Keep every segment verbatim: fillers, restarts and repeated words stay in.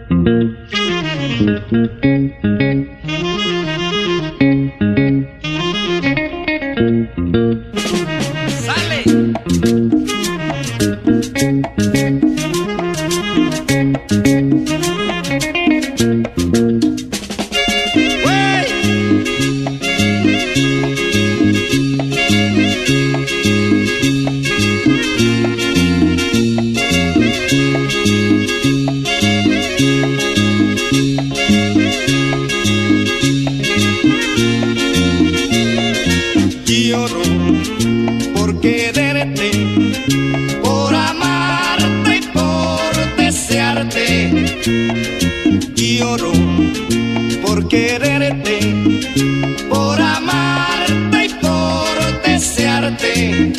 Lloro por quererte, por amarte y por desearte. Lloro por quererte, por amarte y por desearte.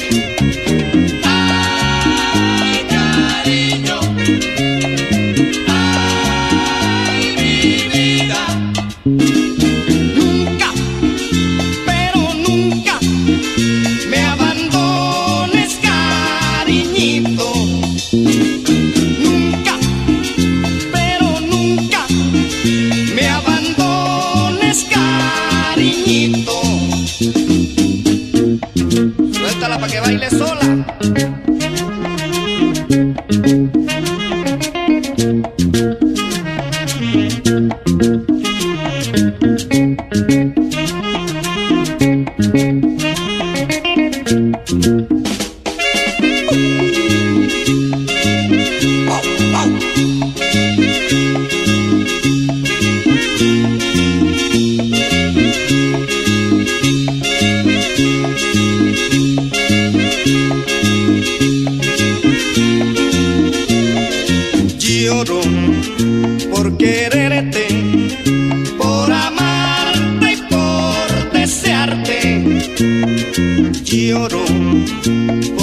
Ay, cariño, ay, mi vida. Nunca, pero nunca me abandones, cariñito. Nunca, pero nunca me abandones, cariñito. Suéltala pa' que baile sola. Lloro por quererte, por amarte y por desearte. Lloro